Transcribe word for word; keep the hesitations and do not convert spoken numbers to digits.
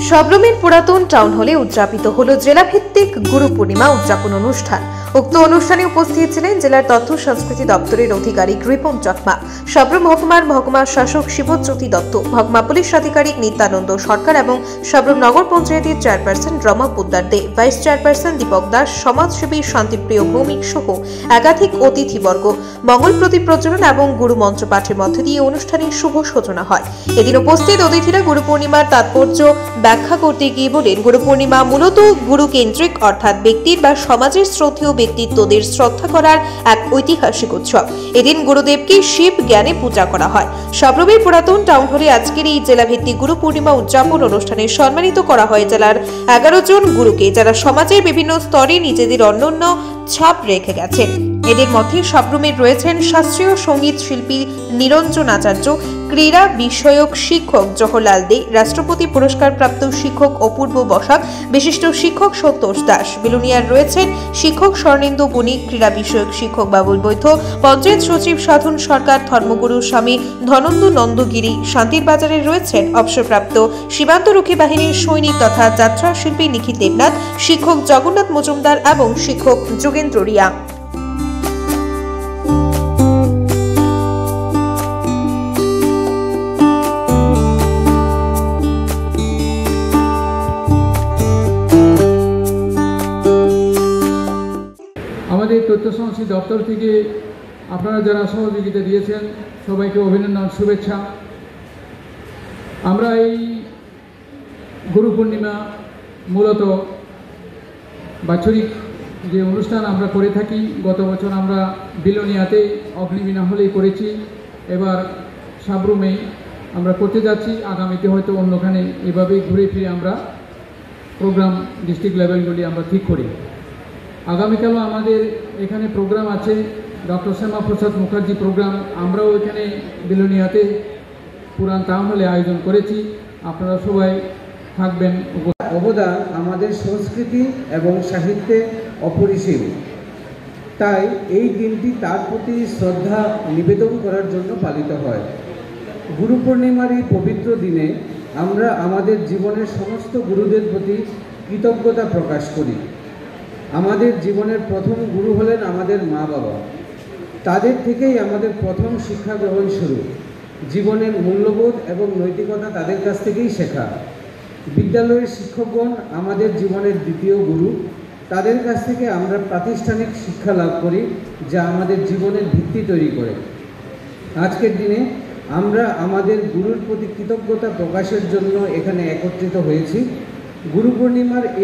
সবরমের পুরাতন টাউন হলে উদযাপিত হলো জেলাভিত্তিক গুরু পূর্ণিমা উদযাপন অনুষ্ঠান। উক্ত অনুষ্ঠানে উপস্থিত ছিলেন জেলার তথ্য সংস্কৃতি দপ্তরের আধিকারিক রিপন চাকমা, সবরম মহকুমার মহকুমা শাসক শিবজ্যোতি দত্ত, মহকুমা পুলিশ আধিকারিক নিত্যানন্দ সরকার এবং সবরম নগর পঞ্চায়েতের chairperson Rama Poddar Dey, vice chairperson Dipak Das, সমাজসেবী শান্তিপ্রিয় ভৌমিক সহ একাধিক অতিথিবর্গ। মঙ্গল প্রদীপ প্রজ্বলন এবং গুরু মন্ত্র পাঠের মধ্য দিয়ে অনুষ্ঠানের শুভ সূচনা হয়। এদিন উপস্থিত অতিথিরা গুরু পূর্ণিমার তাৎপর্য ব্যাখ্যা করতে গিয়ে বলেন, গুরু পূর্ণিমা মূলত গুরু কেন্দ্রিক অর্থাৎ ব্যক্তির বা সমাজের শ্রদ্ধেয় ব্যক্তিত্বদের শ্রদ্ধা করার এক ঐতিহাসিক উৎসব। এদিন গুরুদেবকে শিব জ্ঞানে পূজা করা হয়। সবরমের পুরাতন টাউন হলে আজকের এই জেলাভিত্তিক গুরু পূর্ণিমা উদযাপন অনুষ্ঠানে সম্মানিত করা হয় জেলার এগারো জন গুরুকে, যারা সমাজের বিভিন্ন স্তরে নিজেদের অনন্য ছাপ রেখে গেছেন। এদের মধ্যে সবরমের রয়েছেন শাস্ত্রীয় সঙ্গীত শিল্পী নিরঞ্জন আচার্য, ক্রীড়া বিষয়ক শিক্ষক জওহরলাল দে, রাষ্ট্রপতি পুরস্কার প্রাপ্ত শিক্ষক অপূর্ব বসাক, বিশিষ্ট শিক্ষক সন্তোষ দাস। বিলুনিয়ার রয়েছেন শিক্ষক স্বর্ণেন্দু বণিক, ক্রীড়া বিষয়ক শিক্ষক বাবুল বৈদ্য, পঞ্চায়েত সচিব সাধন সরকার, ধর্মগুরু স্বামী ধনন্দু নন্দগিরি। শান্তির বাজারে রয়েছেন অবসরপ্রাপ্ত সীমান্তরক্ষী বাহিনীর সৈনিক তথা যাত্রা শিল্পী নিখিল দেবনাথ, শিক্ষক জগন্নাথ মজুমদার এবং শিক্ষক যোগেন্দ্র রিয়া। আমাদের তথ্য সংস্কৃতি দপ্তর থেকে আপনারা যারা সহযোগিতা দিয়েছেন সবাইকে অভিনন্দন, শুভেচ্ছা। আমরা এই গুরু পূর্ণিমা মূলত বাৎসরিক যে অনুষ্ঠান আমরা করে থাকি, গত বছর আমরা বিলোনিয়াতে অগ্নিবীণা হলেই করেছি, এবার সাবরুমেই আমরা করতে যাচ্ছি। আগামীতে হয়তো অন্যখানে এভাবেই ঘুরে ফিরে আমরা প্রোগ্রাম ডিস্ট্রিক্ট লেভেলগুলি আমরা ঠিক করি। আগামীকালও আমাদের এখানে প্রোগ্রাম আছে, ডক্টর শ্যামা প্রসাদ মুখার্জি প্রোগ্রাম। আমরাও এখানে বিলোনিয়াতে পুরান টাউন হলে আয়োজন করেছি, আপনারা সবাই থাকবেন। অবদান আমাদের সংস্কৃতি এবং সাহিত্যে অপরিসীম, তাই এই দিনটি তার প্রতি শ্রদ্ধা নিবেদন করার জন্য পালিত হয়। গুরু পূর্ণিমার এই পবিত্র দিনে আমরা আমাদের জীবনের সমস্ত গুরুদের প্রতি কৃতজ্ঞতা প্রকাশ করি। আমাদের জীবনের প্রথম গুরু হলেন আমাদের মা বাবা। তাদের থেকেই আমাদের প্রথম শিক্ষা গ্রহণ শুরু। জীবনের মূল্যবোধ এবং নৈতিকতা তাদের কাছ থেকেই শেখা। বিদ্যালয়ের শিক্ষকগণ আমাদের জীবনের দ্বিতীয় গুরু। তাদের কাছ থেকে আমরা প্রাতিষ্ঠানিক শিক্ষা লাভ করি, যা আমাদের জীবনের ভিত্তি তৈরি করে। আজকের দিনে আমরা আমাদের গুরুর প্রতি কৃতজ্ঞতা প্রকাশের জন্য এখানে একত্রিত হয়েছি। গুরু পূর্ণিমার